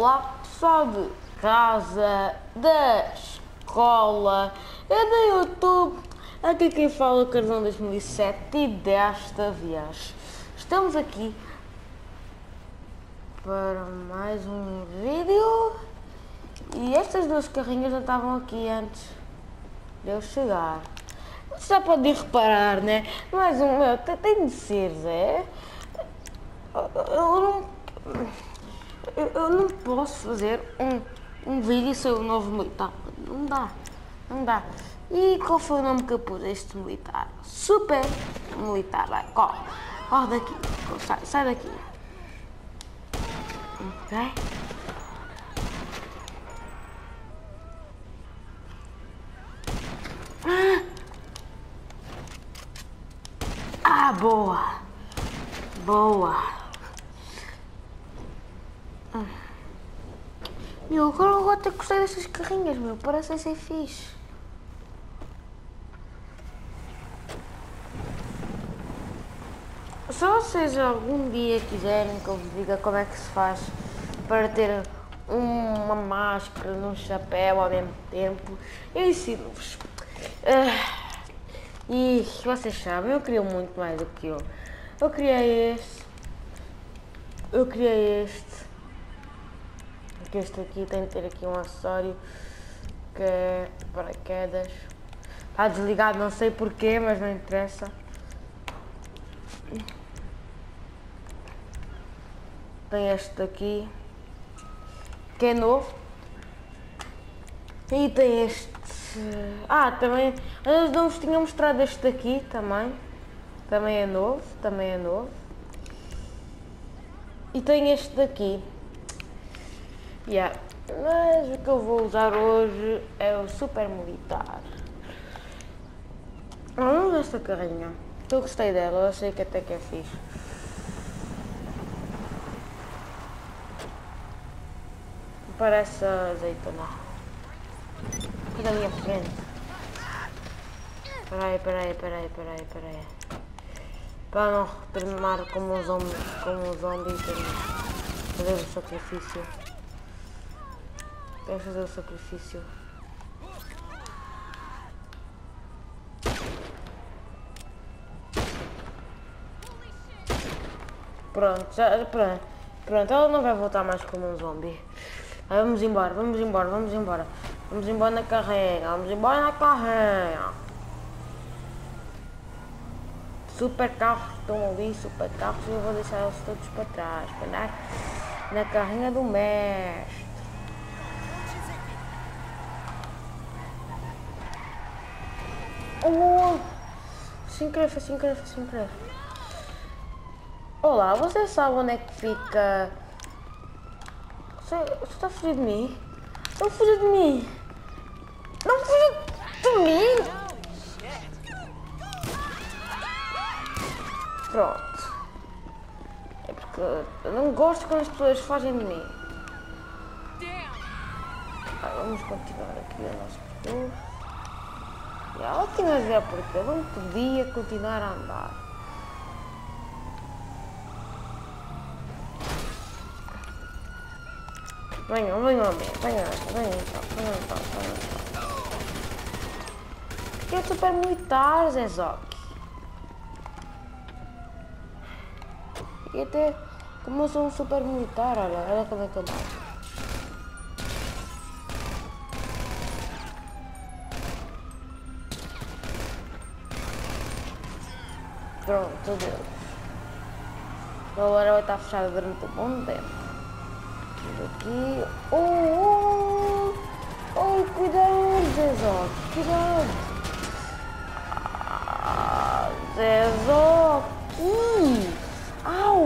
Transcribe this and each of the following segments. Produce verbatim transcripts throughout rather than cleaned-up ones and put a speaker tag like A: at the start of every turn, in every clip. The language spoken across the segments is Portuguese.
A: Olá pessoal de casa, da escola e do YouTube, aqui quem fala é o Carvão dois mil e sete e desta vez estamos aqui para mais um vídeo e estas duas carrinhas já estavam aqui antes de eu chegar. Você já pode reparar, né? Mais um, meu, tem de ser, Zé. Eu não... Eu, eu não posso fazer um, um vídeo sobre o novo militar. Não dá, não dá. E qual foi o nome que eu pus a este militar? Super militar. Vai, corre, corre daqui. Sai, sai daqui. Ok? Ah, boa. Boa. Meu, agora eu vou até gostar destas carrinhas, meu, parecem ser fixe. Se vocês algum dia quiserem que eu vos diga como é que se faz para ter uma máscara num chapéu ao mesmo tempo, eu ensino-vos. Uh, e vocês sabem, eu queria muito mais do que eu. Eu criei este. Eu criei este. Que este aqui tem de ter aqui um acessório que é paraquedas. Está desligado, não sei porquê, mas não interessa. Tem este daqui que é novo. E tem este. Ah, também. Nós não vos tinha mostrado este daqui também. Também é novo. Também é novo. E tem este daqui. Yeah. Mas o que eu vou usar hoje é o super militar. Vamos ver esta carrinha. Eu gostei dela, eu achei que até que é fixe. Parece azeitona. Fica ali à frente. Peraí, peraí, peraí, peraí, peraí. Para não terminar como um zombie, como um zombie, fazer o sacrifício. Quero fazer o sacrifício. Pronto, já, pronto, pronto, ela não vai voltar mais como um zombie. Aí vamos embora, vamos embora, vamos embora. Vamos embora na carrinha, vamos embora na carrinha. Super carros estão ali, super carros, e eu vou deixar eles todos para trás, para andar na carrinha do mestre. Oh, sem querer, foi sem querer, foi sem querer. Olá, você sabe onde é que fica... Você, você está a fugir de mim? Não fuja de mim! Não fuja de mim! Pronto. É porque eu não gosto quando as pessoas fogem de mim. Ah, vamos continuar aqui o nosso percurso. E ela tinha a ver porque eu não podia continuar a andar. Venham, venham a mim, venham, venham então, venham então, venham então. Que é super militar, Zé Zoc. E até, como eu sou um super militar, olha, olha como é que eu mostro. Pronto, Deus. Agora vai estar fechada durante um bom tempo. Aqui. Oh, oh, oh, cuidado, Zé Zoc, cuidado. Ah, Zé Zoc. Au.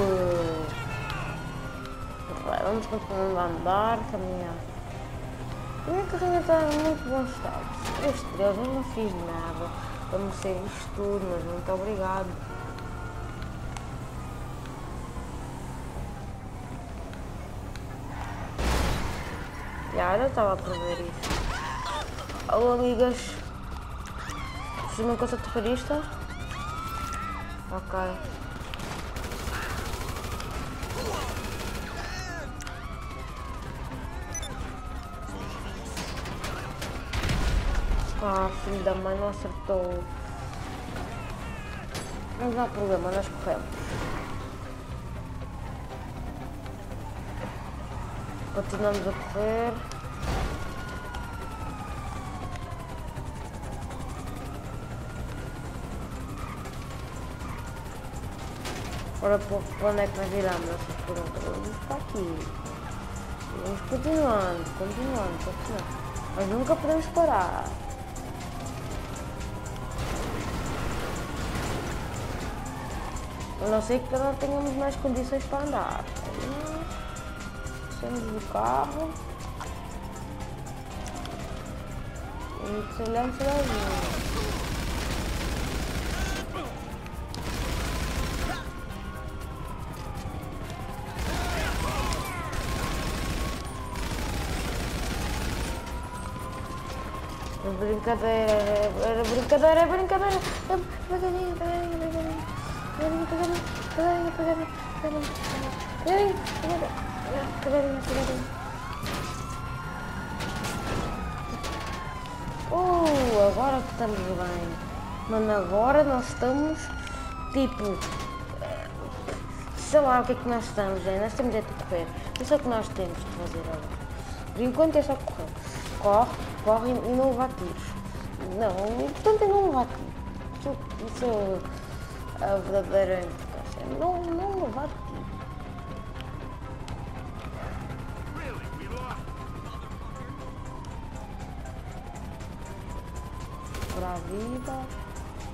A: Vai, vamos continuando a andar, caminhar. A minha carrinha está em muito bom estado. Este Deus, eu não fiz nada para merecer isto tudo, mas muito obrigado. Já, eu estava a prever isso. Alô, amigas. Vocês não coisa terrorista? Ok. Ah, filho da mãe, não acertou. Mas não há problema, nós corremos. Continuamos a correr. Ora, para onde é que nós viramos? Essa pergunta. Vamos para aqui. Vamos continuando, continuando, continuando. Nós nunca podemos parar. A não ser que não tenhamos mais condições para andar. Saímos do carro. E saímos sozinhos. Brincadeira, era brincadeira, é brincadeira. Devagarinho, devagarinho, devagarinho. Devagarinho, devagarinho, devagarinho, devagarinho. Devagarinho, devagarinho, devagarinho. Oh, agora que estamos bem. Mano, agora nós estamos, tipo, sei lá o que é que nós estamos, é? Nós temos é de correr. Isso é o que nós temos de fazer agora. Por enquanto é só correr. Corre, corre e não levar tiros. Não, o importante é não levar tiros. Isso, isso é a verdadeira importância. Não, não levar tiros. Para a vida.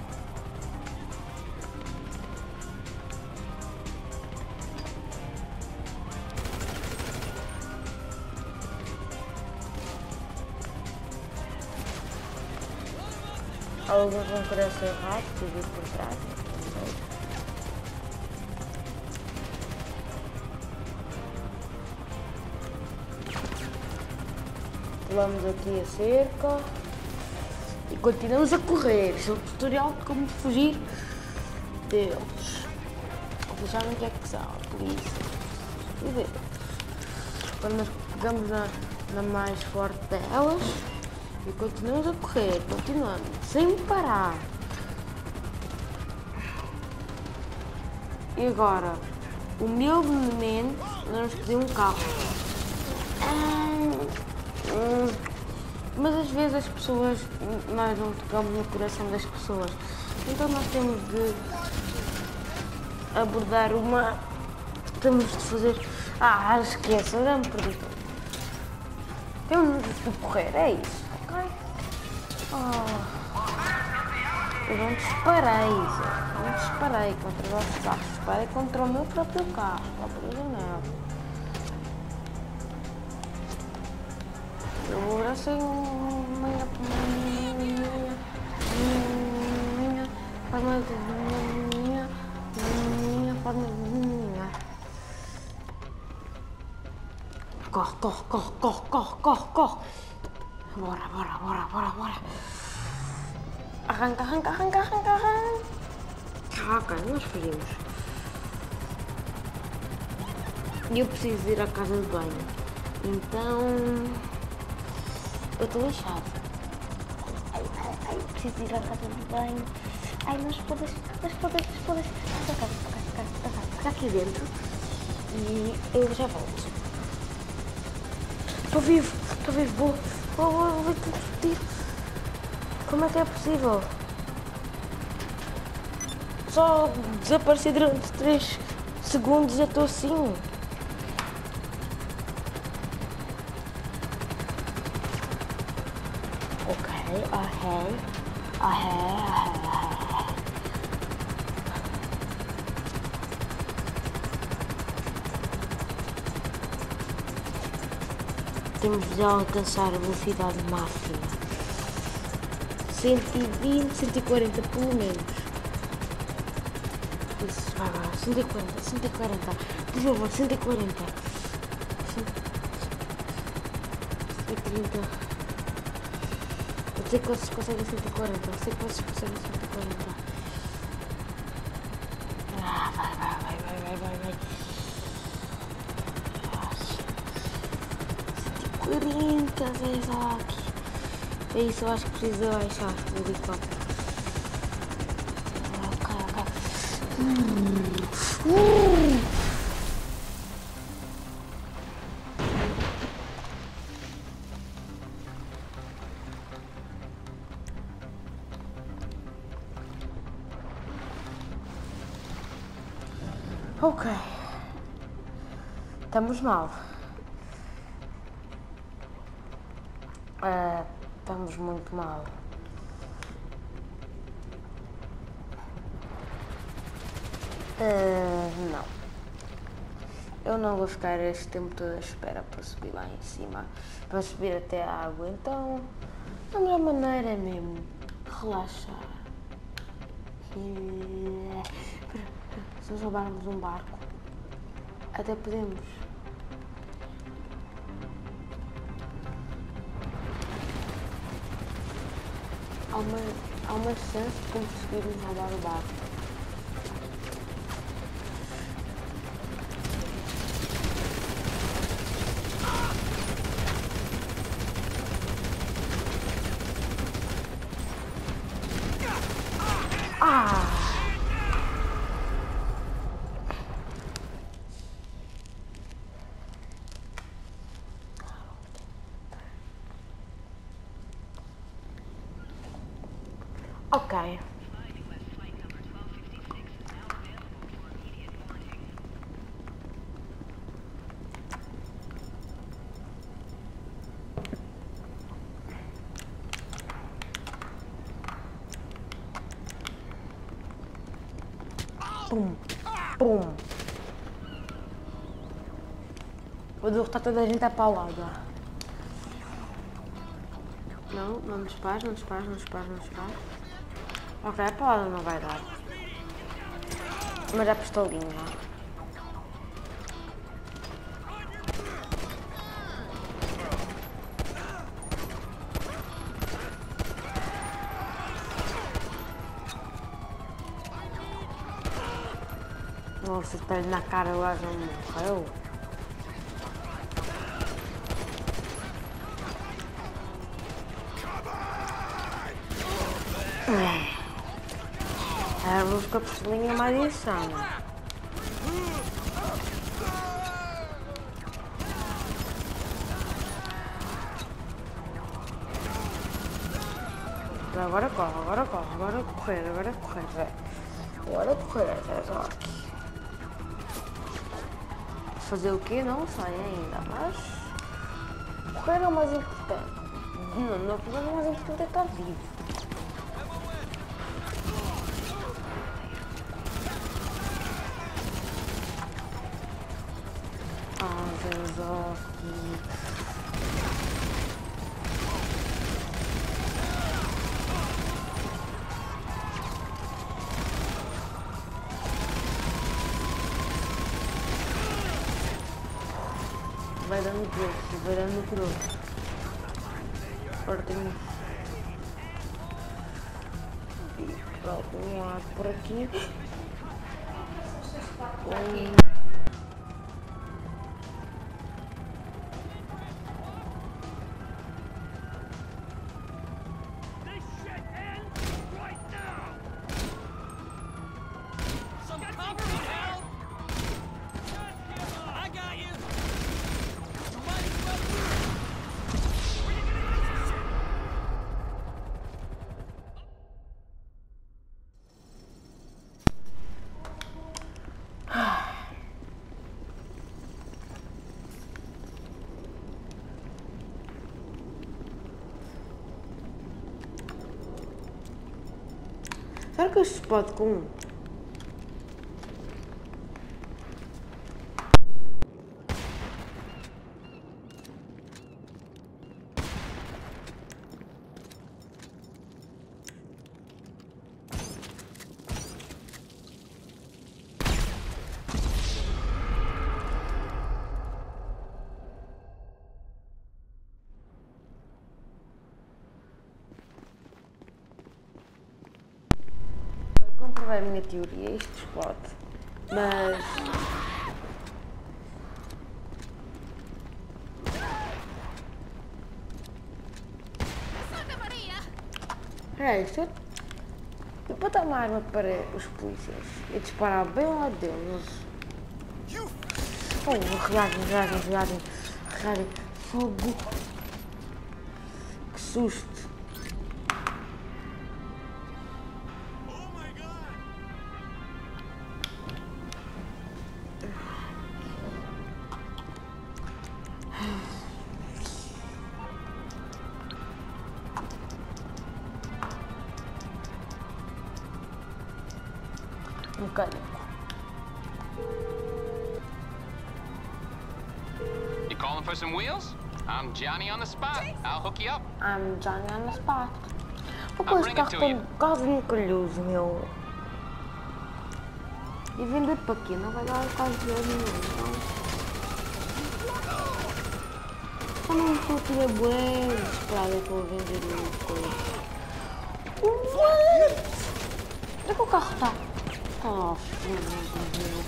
A: Alguns vão querer ser rápidos e vir por trás, não sei. Pulamos aqui a cerca e continuamos a correr. Este é o tutorial de como fugir deles. Vocês sabem o que é que são, por isso. E ver. Quando nós pegamos na, na mais forte delas. E continuamos a correr, continuando, sem parar. E agora, humildemente, nós pedimos um carro. Hum, hum, mas às vezes as pessoas, nós não tocamos no coração das pessoas. Então nós temos de abordar uma... Temos de fazer... Ah, esqueça, já me perdi. Temos de correr, é isso. Oh. Eu não disparei, eu não disparei contra os vossos carros, disparei contra o meu próprio carro, a própria janela. Eu agora sei minha minha minha forma de minha minha forma de minha. Corre, corre, corre, corre, corre, corre, corre. Bora, bora, bora, bora, bora. Arranca, arranca, arranca, arranca, arranca. Ah, ok, nós fugimos. E eu preciso ir à casa de banho. Então... Eu estou lixado. Ai, ai, ai, preciso ir à casa de banho. Ai, mas podes, mas podes, mas podes. Fica cá, fica cá, fica cá, fica aqui dentro. E eu já volto. Estou vivo, estou vivo, vou. Vou, vou, vou ter que tiro. Como é que é possível? Só desaparecer durante três segundos e já estou assim. Ok, ahé, ahé, ahé, ahé. Temos de alcançar a velocidade máxima. cento e vinte, cento e quarenta pelo menos. Isso, vai, vai, cento e quarenta, cento e quarenta. Por favor, cento e quarenta. cento e trinta. Eu sei que vocês conseguem cento e quarenta. Eu sei que vocês conseguem cento e quarenta. Ah, vai, vai, vai, vai, vai, vai, vai. cento e quarenta, Zezak. É isso, eu acho que preciso baixar o helicóptero. Ok, ok. Uh, uh. Ok. Estamos mal. Uh, estamos muito mal. Uh, não. Eu não vou ficar este tempo todo à espera para subir lá em cima, para subir até a água. Então, a melhor maneira é mesmo relaxar. E... se nós roubarmos um barco, até podemos. Há uma, há uma chance de conseguirmos roubar o barco. Ah! Ok. Pum, pum. Vou derrotar toda a gente a paulada. Não, não dispares, não dispares, não dispares, não dispares. Ok, a paulada não vai dar. Mas a pistolinha já. Nossa, espelho na cara, o gajo não morreu. A luz com a pistolinha é mais insana. Agora corre, agora corre, agora correr, agora correr, velho. Agora correr, é só aqui. Fazer o quê? Não sei ainda, mas correr é o mais importante. Não, não, o mais importante é estar vivo. Ah, Jesus. Vai dando grosso, vai dando grosso. Agora tenho algum lado por aqui. Um... Será que isto se pode com um? Comprovei a minha teoria, isto explode, mas É isso. E para dar uma arma para os polícias e disparar bem ao lado deles. Oh, reagem, reagem, reagem, reagem. Fogo. Que susto. Mecânico.
B: You calling for some wheels? I'm Johnny on the spot. I'll hook you up.
A: I'm Johnny on the spot. Vou pôr este carro com quase um calhoso, meu. E vender para quê? Não vai dar quase dinheiro nenhum. Só não estou a tirar bué desesperada para eu vender o coisa. What? Onde é que o carro está? Oh, filho meu.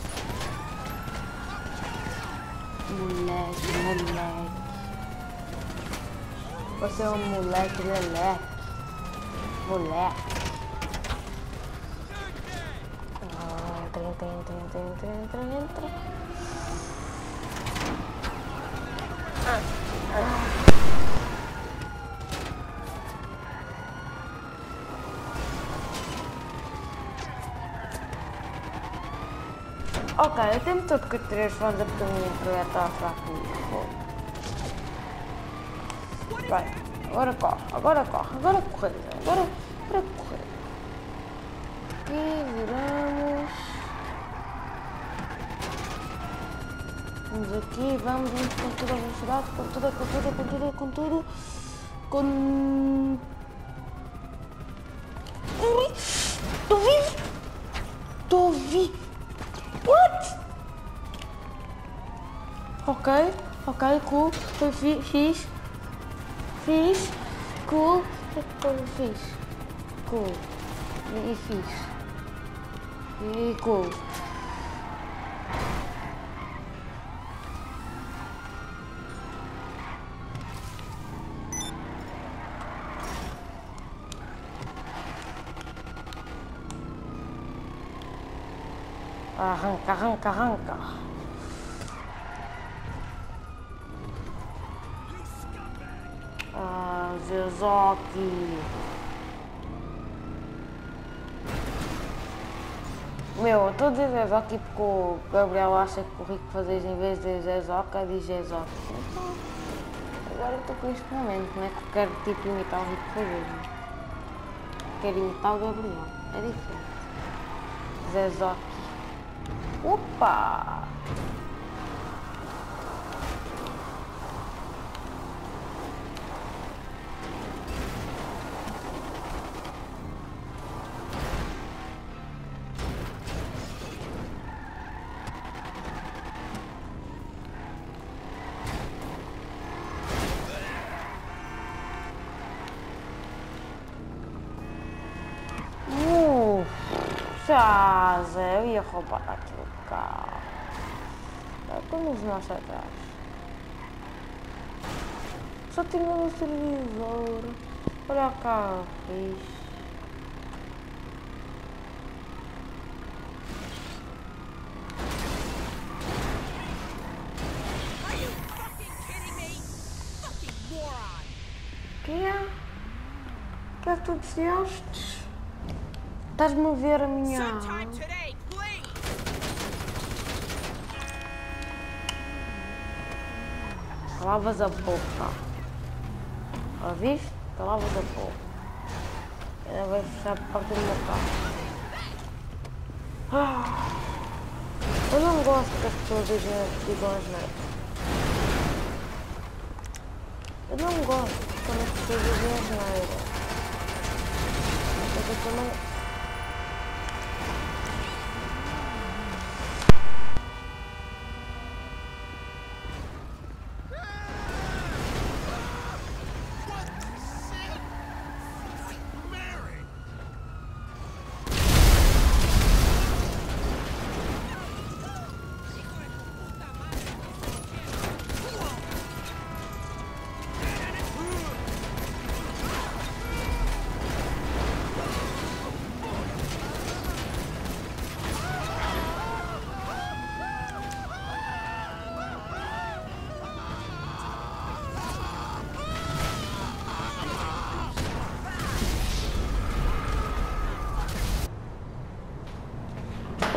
A: Moleque, moleque. Você é um moleque, leleque. Moleque. Ah, entra, entra, entra, entra, entra, entra, entra. Ah, ah. Ok, eu tenho todo que três fãs porque a minha internet está fraca. Vai, agora corre, agora corre, agora corre, agora para correr. Aqui viramos. Vamos aqui, vamos, vamos com toda a velocidade, com tudo, com tudo, com tudo, com tudo. Com. Ui! Estou vivo! Estou vivo! What? Ok, ok, cool, foi fi, fixe, fixe, cool, foi fixe, cool, e, e fixe, e cool. Arranca, arranca, arranca. Ah, Zezoki. Meu, eu estou a dizer Zezoki porque o Gabriel acha que o Rico fazes em vez de Zezoka diz Zezoki. Então, agora eu estou com este momento, não é que eu quero tipo imitar o Rico fazes. Quero imitar o Gabriel, é diferente. Zezoki. Opa! Uh, já, Zé, eu ia roubar aquele carro. Como os nossos atrás. Só tinha no televisor. Olha cá, fixe. Que é? Que é que tu disseste? Estás-me a ver a minha... Calavas a boca. Ouviste? Calavas a boca. Ainda vai fechar a porta do meu carro. Ah, eu não gosto que as pessoas digam, digam as neiras. Eu não gosto quando as pessoas dizem as neiras. Mas eu também...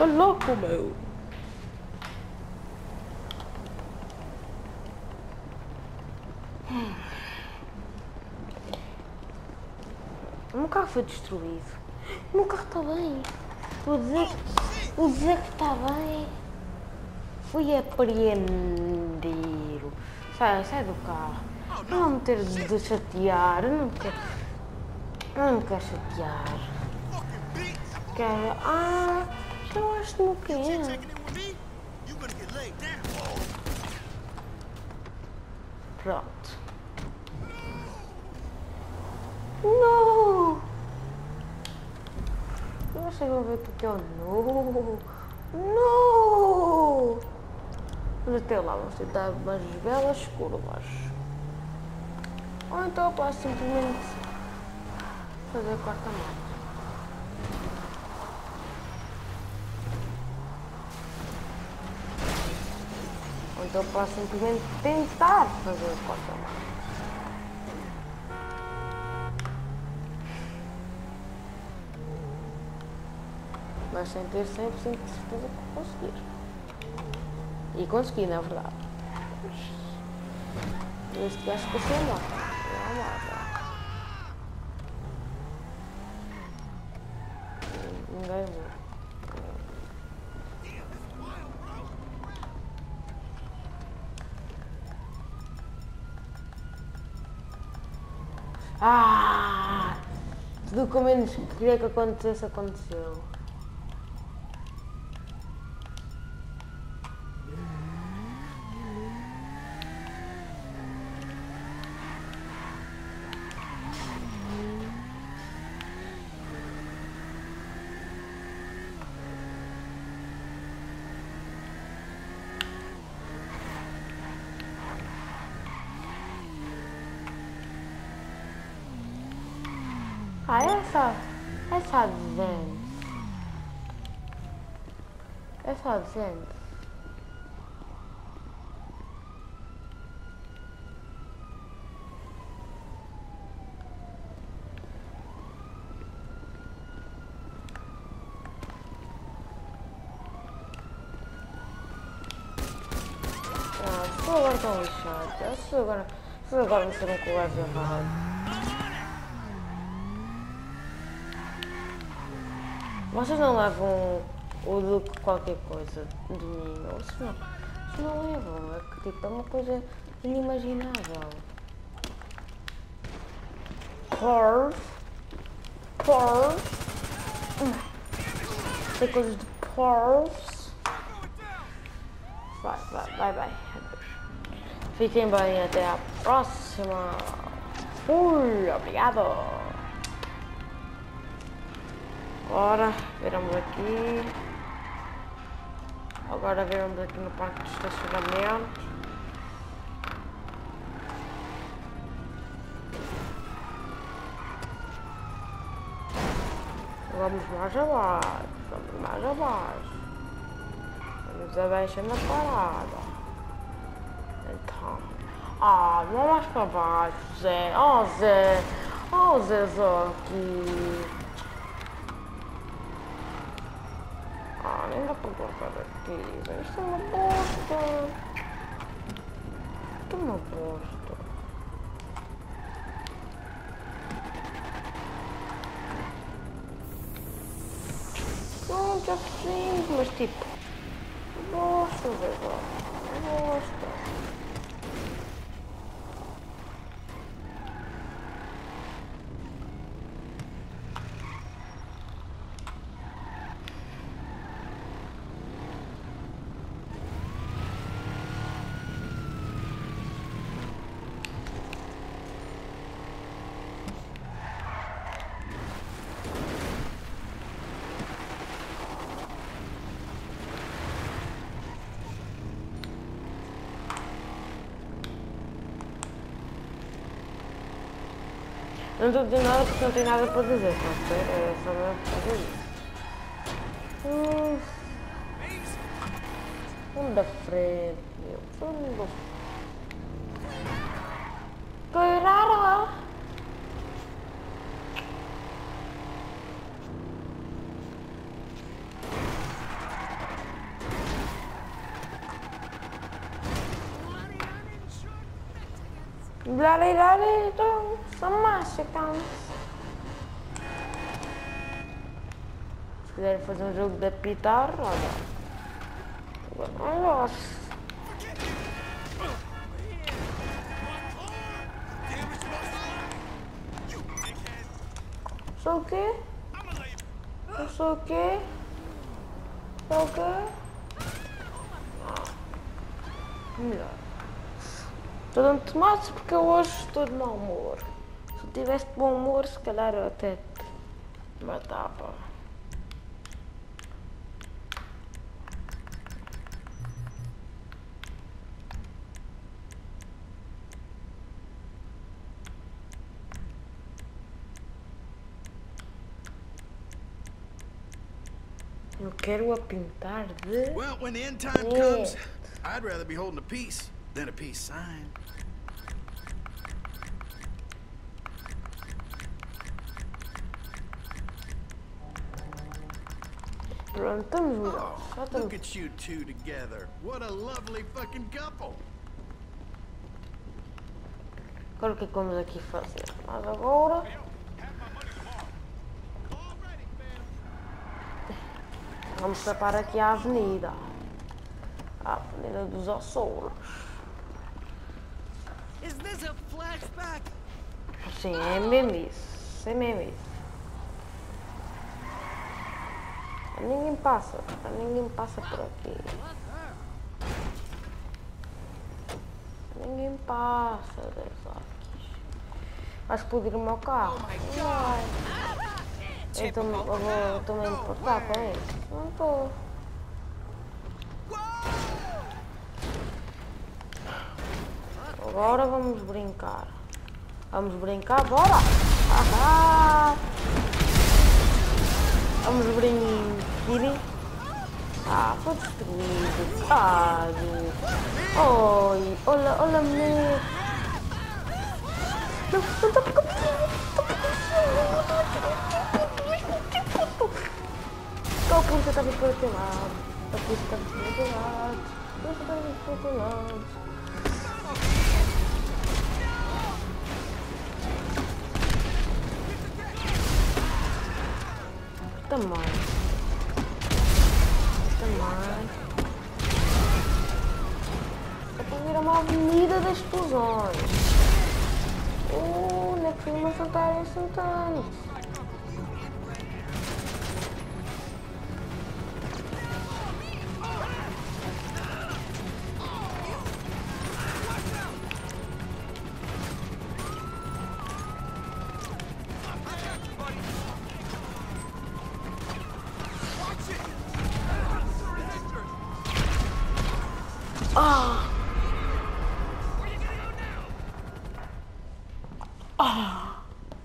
A: louco, meu. O meu carro foi destruído. O meu carro está bem. Vou dizer, vou dizer que está bem. Fui apreender. Sai, sai do carro. Não me ter de chatear. Eu não quero. Eu não quero chatear. Quero. Ah, eu acho que não quero. Pronto. Não! Eu achei que eu ver o que é o no. Não! Mas até lá vamos tentar umas belas curvas. Ou então eu posso simplesmente fazer a quarta marcha. Ou então eu posso simplesmente tentar fazer a quarta marcha. Mas sem ter cem por cento de certeza que vou conseguir. E consegui, na verdade. Este gajo que eu sei lá. Não lá. Ninguém viu. Ah! Tudo o que eu menos queria que acontecesse, aconteceu. Ah, essa, essa Zen. Essa Zen. Ah, se agora estão lixados. Se agora, se agora não ser um colégio errado. Vocês não levam o Duque qualquer coisa de mim, ou se não, se não levam, é que tipo, é uma coisa inimaginável. Porf. Porf. Tem coisas de porfs. Vai, vai, vai, vai. Fiquem bem, até a próxima. Fui, obrigado. Agora viramos aqui. Agora viramos aqui no parque de estacionamento. Vamos mais abaixo. Vamos mais abaixo. Vamos abaixo na parada. Então. Ah, vamos mais para baixo, Zé. Oh, Zé. Oh, Zé aqui. Ah, nem dá para colocar aqui. Isto é uma bosta. Isto é uma bosta. Não, já fiz, mas tipo. Bosta, Zé. Bosta. Não estou a dizer nada porque não tenho nada para dizer, pode ser? É só mesmo para fazer isso. Hum. Vamos da frente, meu. Vamos da frente. Caralho! Blarei, então, só massa, então. Se quiserem fazer um jogo de apitar, olha. Olha. Sou o quê? Eu sou o quê? Sou o quê? Melhor. Estou dando tomates porque eu hoje estou de mau humor. Se eu tivesse de bom humor, se calhar eu até te matava. Eu quero a pintar de...
C: Well, when the end time comes, I'd rather be holding a peace than a peace sign.
A: Pronto, estamos melhores. Já
C: Oh,
A: estamos...
C: look at you two together. What a lovely fucking couple.
A: Agora o que é que vamos aqui fazer? Mas agora... Vamos tapar aqui a avenida. A avenida dos Açores.
D: Is this a flashback?
A: Sim, é mesmo isso. É mesmo isso. Ninguém passa. Ninguém passa por aqui. Ninguém passa dessa aqui. Acho que pode ir o meu carro. Vai. Então eu vou também me importar com isso. Não estou. Agora vamos brincar. Vamos brincar, bora! Ahá. Vamos brincar. Ah, foi destruído. Ah, oi, olha, olha me. Não, não tá ficando. A polícia está vindo para o teu lado. A polícia está vindo para o teu lado. A polícia está vindo para o teu lado. Também. Também. É para vir uma avenida das explosões. Uh, não é que me assaltarem assaltantes. Ah! Ah!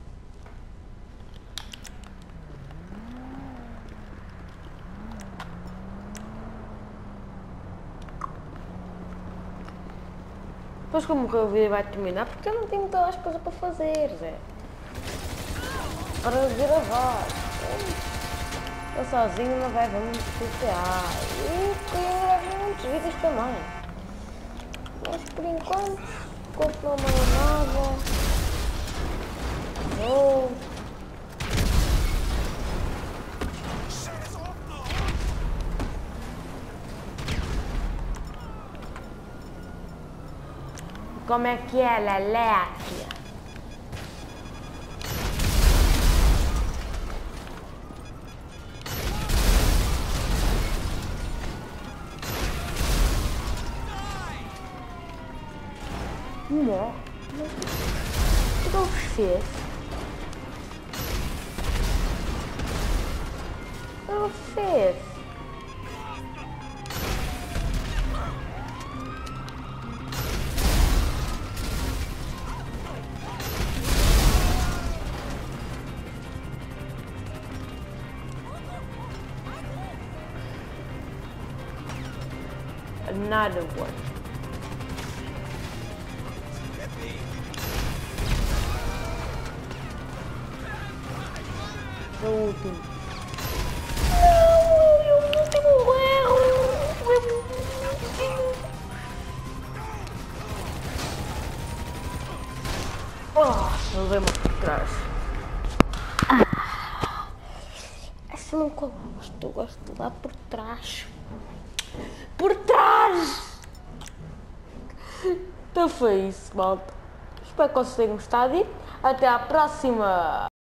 A: Depois que eu morrer o vídeo vai terminar porque eu não tenho muitas coisas para fazer, Zé. Para gravar. Eu sozinho não vai ver muito G T A. E queria gravar muitos vídeos também. Mas por enquanto, o corpo não manda nada. Vou. Como é que é, Leleque? Não. O que eu fiz? O que eu fiz? Another one. O último. Não, eu não tenho erro. Isso não gosto, eu gosto de lá por trás. Por trás! Então foi isso, malta. Espero que vocês tenham gostado e até à próxima!